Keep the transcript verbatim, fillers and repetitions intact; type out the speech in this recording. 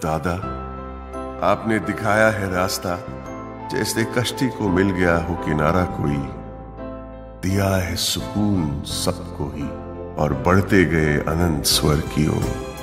दादा, आपने दिखाया है रास्ता, जैसे कश्ती को मिल गया हो किनारा कोई। दिया है सुकून सबको ही और बढ़ते गए अनंत स्वर की ओर।